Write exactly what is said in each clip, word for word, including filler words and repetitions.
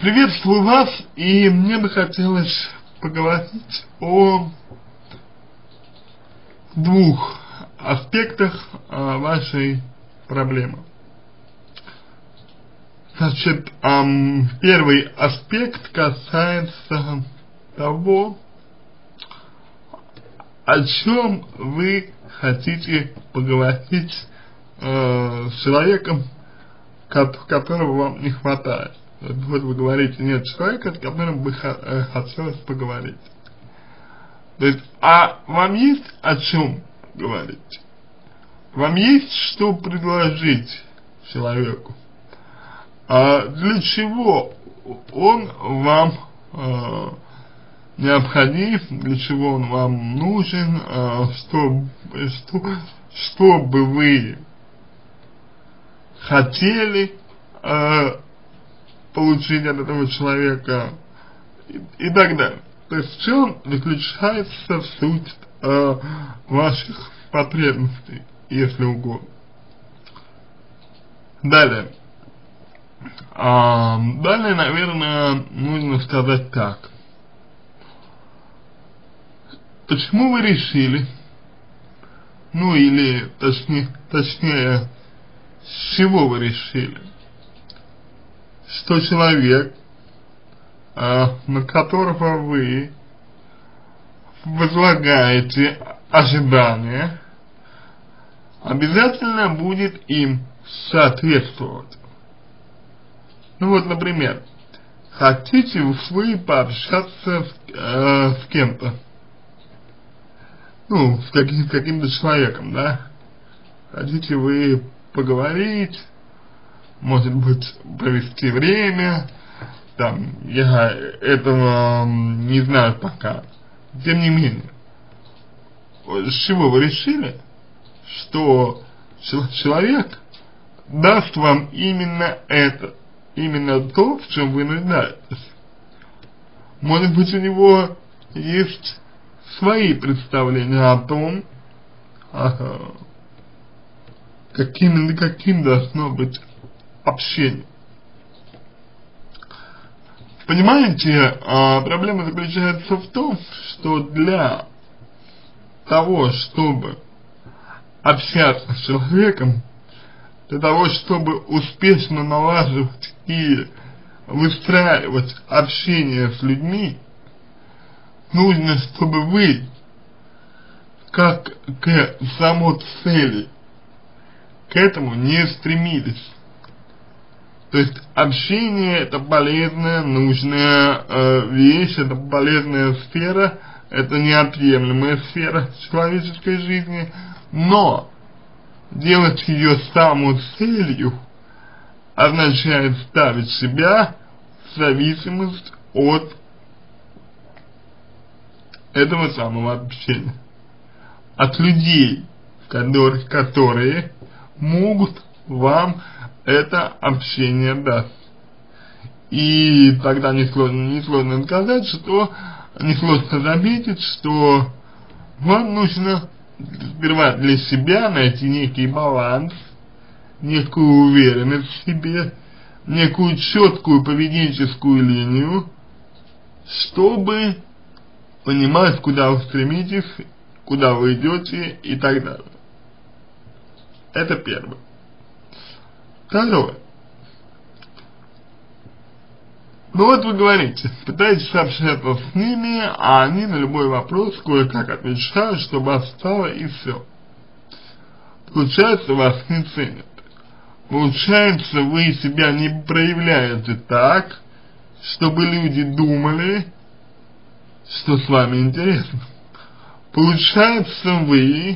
Приветствую вас, и мне бы хотелось поговорить о двух аспектах а, вашей проблемы. Значит, эм, первый аспект касается того, о чем вы хотите поговорить э, с человеком, которого вам не хватает. Вот вы говорите, нет человека, с которым бы хотелось поговорить. То есть, а вам есть о чем говорить? Вам есть что предложить человеку? А для чего он вам э, необходим, для чего он вам нужен, э, что, что, что бы вы хотели э, получить от этого человека и, и так далее. То есть в чем заключается суть э, ваших потребностей, если угодно. Далее. А, далее, наверное, нужно сказать так. Почему вы решили, ну или точнее, точнее, с чего вы решили, что человек, а, на которого вы возлагаете ожидания, обязательно будет им соответствовать? Ну вот, например, хотите вы пообщаться с, э, с кем-то, ну, с каким, каким-то человеком, да? Хотите вы поговорить, может быть, провести время, там, я этого не знаю пока. Тем не менее, с чего вы решили, что человек даст вам именно это, именно то, в чем вы нуждаетесь? Может быть, у него есть свои представления о том, ага, каким или каким должно быть общение. Понимаете, а, проблема заключается в том, что для того, чтобы общаться с человеком, для того, чтобы успешно налаживать и выстраивать общение с людьми, нужно, чтобы вы, как к самоцели, к этому не стремились. То есть общение — это полезная, нужная э, вещь, это полезная сфера, это неотъемлемая сфера человеческой жизни, но делать ее самоцелью означает ставить себя в зависимость от этого самого общения, от людей, которые, которые могут вам это общение даст. И тогда несложно, несложно сказать, что несложно заметить, что вам нужно сперва для себя найти некий баланс, некую уверенность в себе, некую четкую поведенческую линию, чтобы понимать, куда вы стремитесь, куда вы идете и так далее. Это первое. Второе. Ну вот вы говорите, пытаетесь общаться с ними, а они на любой вопрос кое-как отвечают, чтобы вас стало и все. Получается, вас не ценят. Получается, вы себя не проявляете так, чтобы люди думали, что с вами интересно. Получается, вы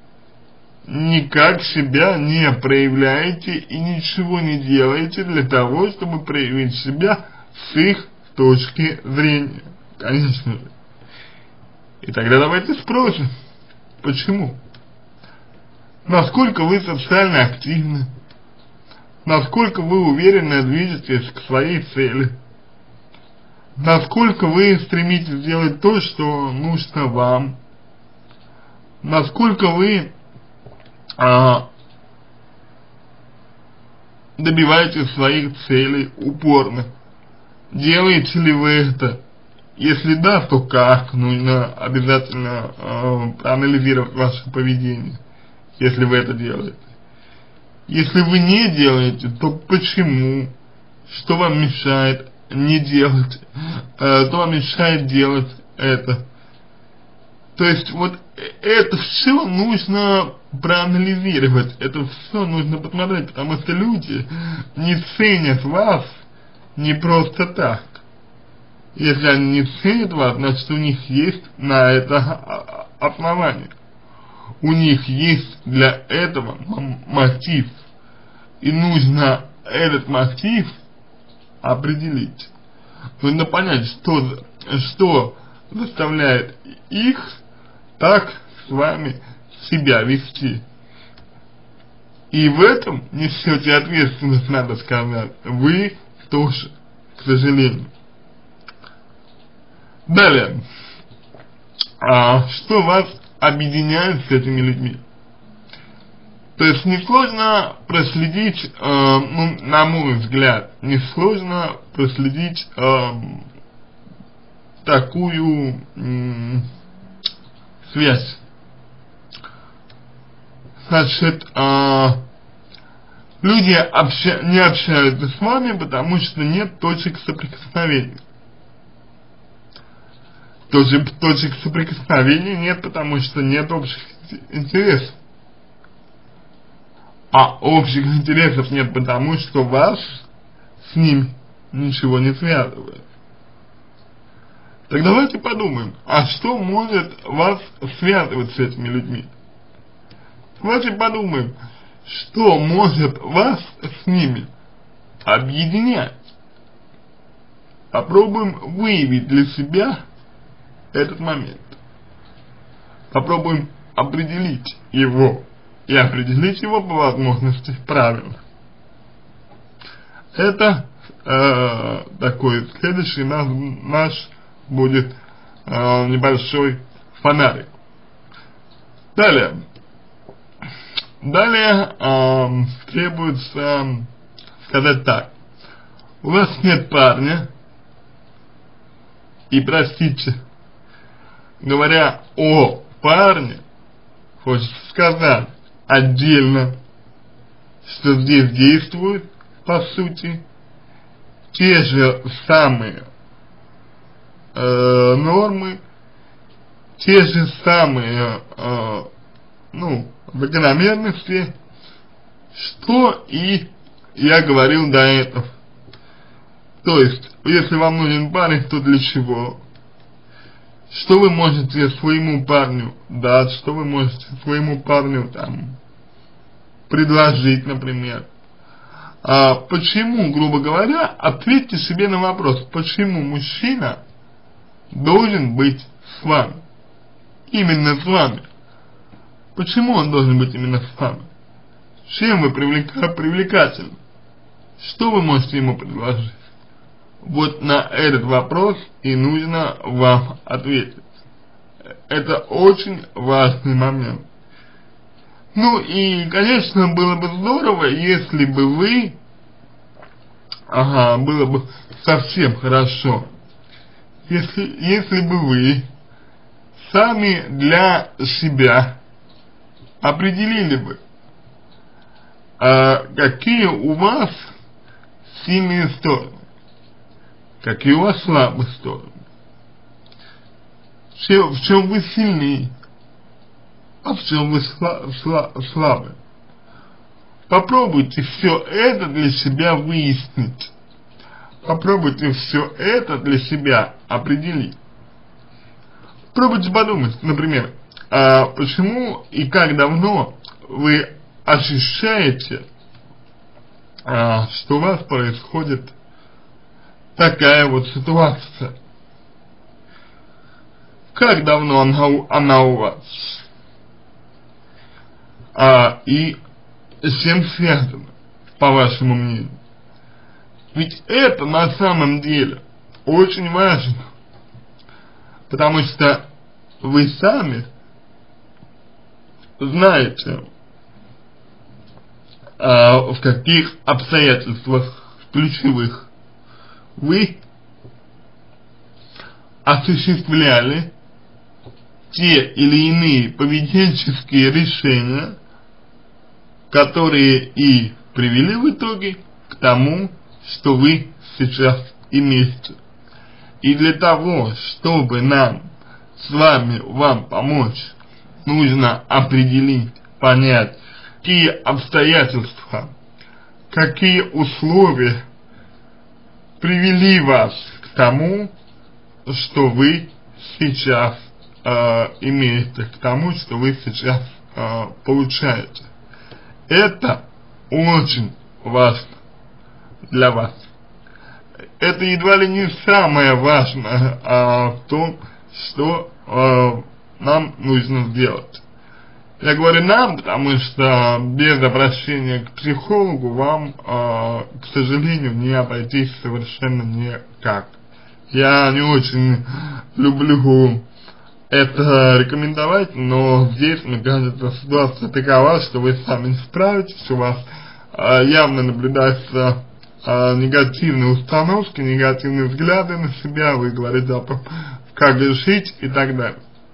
никак себя не проявляете и ничего не делаете для того, чтобы проявить себя с их точки зрения. Конечно же. И тогда давайте спросим, почему? Насколько вы социально активны? Насколько вы уверенно движетесь к своей цели? Насколько вы стремитесь сделать то, что нужно вам? Насколько вы а, добиваетесь своих целей упорно? делаете ли вы это? Если да, то как? Нужно обязательно э, проанализировать ваше поведение, если вы это делаете. Если вы не делаете, то почему? Что вам мешает не делать? Э, что вам мешает делать это? То есть вот это все нужно проанализировать, это все нужно посмотреть, потому что люди не ценят вас не просто так. Если они не ценят вас, значит у них есть на это основание. У них есть для этого мотив. И нужно этот мотив определить. Нужно понять, что, что заставляет их так с вами себя вести. И в этом несете ответственность, надо сказать, вы тоже, к сожалению. Далее, а, что вас объединяет с этими людьми? То есть несложно проследить, э, ну, на мой взгляд, несложно проследить э, такую э, связь. Значит, э, люди обща не общаются с вами, потому что нет точек соприкосновения. Точек, точек соприкосновения нет, потому что нет общих интересов. А общих интересов нет, потому что вас с ним ничего не связывает. Так давайте подумаем, а что может вас связывать с этими людьми? Давайте подумаем, что может вас с ними объединять. Попробуем выявить для себя этот момент. Попробуем определить его. И определить его по возможности правильно. Это э, такой следующий наш, наш будет э, небольшой фонарик. Далее. Далее э, требуется сказать так. У вас нет парня. И простите, говоря о парне, хочется сказать отдельно, что здесь действуют, по сути, те же самые э, нормы, те же самые, э, ну, закономерности, что и я говорил до этого. То есть, если вам нужен парень, то для чего? Что вы можете своему парню дать, что вы можете своему парню там предложить, например. А почему, грубо говоря, ответьте себе на вопрос, почему мужчина должен быть с вами? Именно с вами. Почему он должен быть именно с вами? Чем вы привлека привлекательны? Что вы можете ему предложить? Вот на этот вопрос и нужно вам ответить. Это очень важный момент. Ну и, конечно, было бы здорово, если бы вы, ага, было бы совсем хорошо, если, если бы вы сами для себя определили бы, а, какие у вас сильные стороны, какие у вас слабые стороны, в чем, в чем вы сильнее, а в чем вы сла сла слабы. Попробуйте все это для себя выяснить. Попробуйте все это для себя определить. Пробуйте подумать, например, а почему и как давно вы ощущаете, а, что у вас происходит такая вот ситуация. Как давно она, она у вас? А, и с чем связано, по вашему мнению? Ведь это на самом деле очень важно, потому что вы сами знаете, а, в каких обстоятельствах ключевых вы осуществляли те или иные поведенческие решения, которые и привели в итоге к тому, что вы сейчас имеете. И для того, чтобы нам с вами вам помочь, нужно определить, понять, какие обстоятельства, какие условия привели вас к тому, что вы сейчас э, имеете, к тому, что вы сейчас э, получаете. Это очень важно для вас. Это едва ли не самое важное а, в том, что а, нам нужно сделать. Я говорю нам, потому что без обращения к психологу вам, а, к сожалению, не обойтись совершенно никак. Я не очень люблю это рекомендовать, но здесь, мне кажется, ситуация такова, что вы сами не справитесь, у вас а, явно наблюдается а, негативные установки, негативные взгляды на себя, вы говорите о том, как жить и так далее.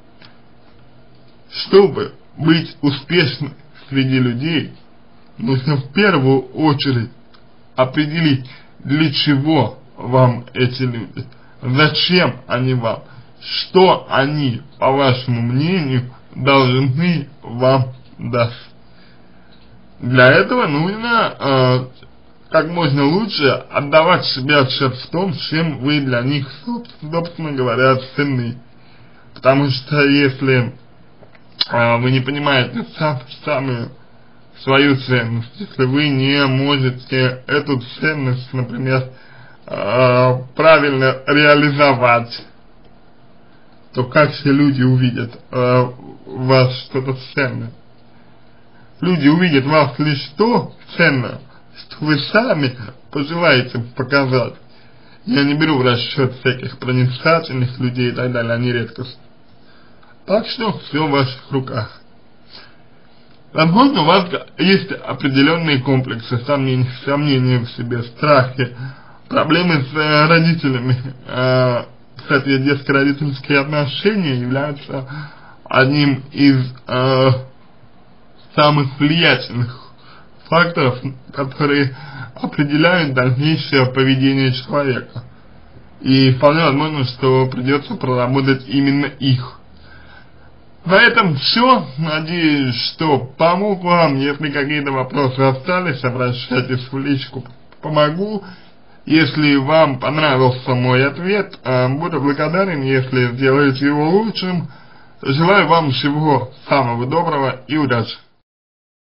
Чтобы быть успешным среди людей, нужно в первую очередь определить, для чего вам эти люди, зачем они вам, что они, по вашему мнению, должны вам дать. Для этого нужно э, как можно лучше отдавать себе отчет в том, чем вы для них, собственно говоря, ценны. Потому что если э, вы не понимаете сам, сами свою ценность, если вы не можете эту ценность, например, э, правильно реализовать, то как все люди увидят э, в вас что-то ценное? Люди увидят в вас лишь то ценное, что вы сами пожелаете показать. Я не беру в расчет всяких проницательных людей и так далее, они редкость. Так что все в ваших руках. Возможно, у вас есть определенные комплексы, сомнения, сомнения в себе, страхи, проблемы с э, родителями. Э, кстати, детско-родительские отношения являются одним из э, самых влиятельных факторов, которые определяют дальнейшее поведение человека. И вполне возможно, что придется проработать именно их. На этом все. Надеюсь, что помог вам. Если какие-то вопросы остались, обращайтесь в личку, помогу. Если вам понравился мой ответ, буду благодарен, если сделаете его лучшим. Желаю вам всего самого доброго и удачи.